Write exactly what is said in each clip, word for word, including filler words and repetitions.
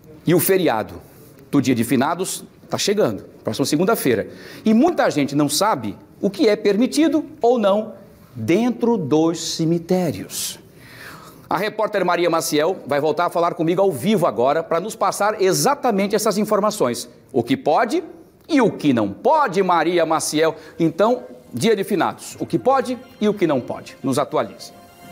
E o feriado do Dia de Finados está chegando, próxima segunda-feira. E muita gente não sabe o que é permitido ou não dentro dos cemitérios. A repórter Maria Maciel vai voltar a falar comigo ao vivo agora para nos passar exatamente essas informações. O que pode e o que não pode, Maria Maciel. Então, Dia de Finados, o que pode e o que não pode. Nos atualize.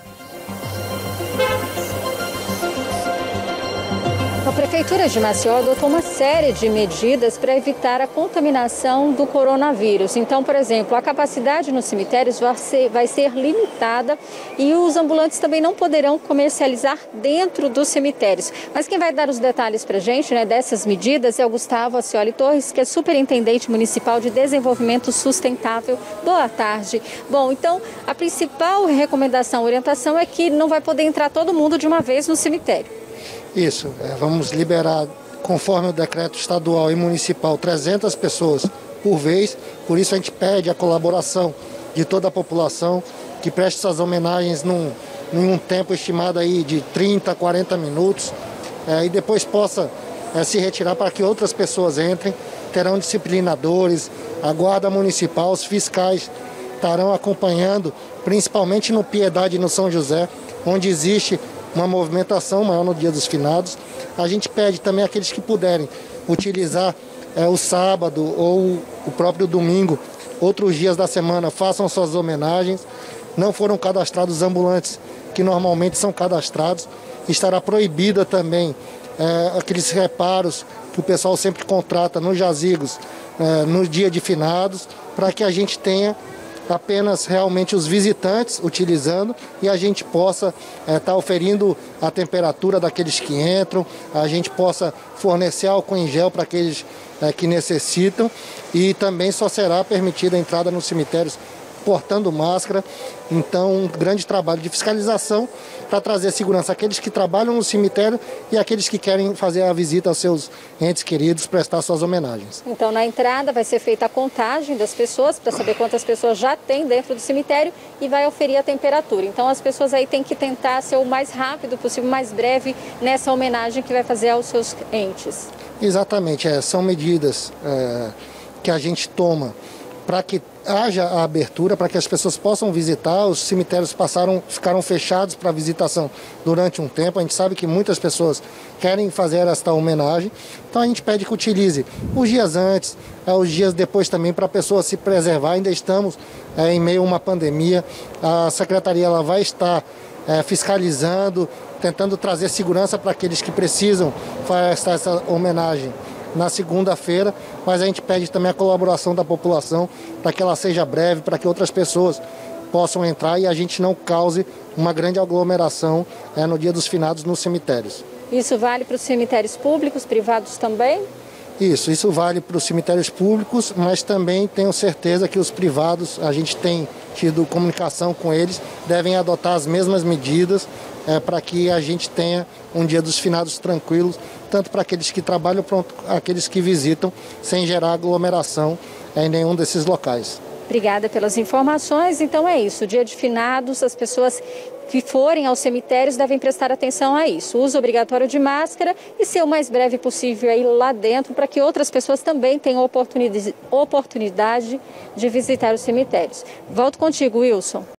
A Prefeitura de Maceió adotou uma série de medidas para evitar a contaminação do coronavírus. Então, por exemplo, a capacidade nos cemitérios vai ser, vai ser limitada e os ambulantes também não poderão comercializar dentro dos cemitérios. Mas quem vai dar os detalhes para a gente, né, dessas medidas é o Gustavo Acioli Torres, que é Superintendente Municipal de Desenvolvimento Sustentável. Boa tarde. Bom, então, a principal recomendação, orientação é que não vai poder entrar todo mundo de uma vez no cemitério. Isso, é, vamos liberar, conforme o decreto estadual e municipal, trezentas pessoas por vez. Por isso a gente pede a colaboração de toda a população que preste essas homenagens num, num tempo estimado aí de trinta, quarenta minutos é, e depois possa é, se retirar para que outras pessoas entrem. Terão disciplinadores, a guarda municipal, os fiscais estarão acompanhando, principalmente no Piedade e no São José, onde existe uma movimentação maior no Dia dos Finados. A gente pede também àqueles que puderem utilizar é, o sábado ou o próprio domingo, outros dias da semana, façam suas homenagens. Não foram cadastrados ambulantes que normalmente são cadastrados. Estará proibida também é, aqueles reparos que o pessoal sempre contrata nos jazigos é, no Dia de Finados, para que a gente tenha apenas realmente os visitantes utilizando e a gente possa estar é, tá oferindo a temperatura daqueles que entram, a gente possa fornecer álcool em gel para aqueles é, que necessitam e também só será permitida a entrada nos cemitérios portando máscara. Então, um grande trabalho de fiscalização para trazer segurança àqueles que trabalham no cemitério e àqueles que querem fazer a visita aos seus entes queridos, prestar suas homenagens. Então, na entrada vai ser feita a contagem das pessoas para saber quantas pessoas já tem dentro do cemitério e vai oferir a temperatura. Então, as pessoas aí têm que tentar ser o mais rápido possível, mais breve nessa homenagem que vai fazer aos seus entes. Exatamente, é, são medidas é, que a gente toma para que haja a abertura, para que as pessoas possam visitar. Os cemitérios passaram, ficaram fechados para visitação durante um tempo. A gente sabe que muitas pessoas querem fazer esta homenagem. Então a gente pede que utilize os dias antes, os dias depois também, para a pessoa se preservar. Ainda estamos é, em meio a uma pandemia. A Secretaria ela vai estar é, fiscalizando, tentando trazer segurança para aqueles que precisam fazer essa homenagem na segunda-feira, mas a gente pede também a colaboração da população para que ela seja breve, para que outras pessoas possam entrar e a gente não cause uma grande aglomeração é, no Dia dos Finados nos cemitérios. Isso vale para os cemitérios públicos, privados também? Isso, isso vale para os cemitérios públicos, mas também tenho certeza que os privados, a gente tem tido comunicação com eles, devem adotar as mesmas medidas é, para que a gente tenha um Dia dos Finados tranquilos, tanto para aqueles que trabalham quanto aqueles que visitam, sem gerar aglomeração em nenhum desses locais. Obrigada pelas informações. Então é isso, Dia de Finados, as pessoas que forem aos cemitérios devem prestar atenção a isso. Uso obrigatório de máscara e ser o mais breve possível aí lá dentro para que outras pessoas também tenham oportunidade, oportunidade de visitar os cemitérios. Volto contigo, Wilson.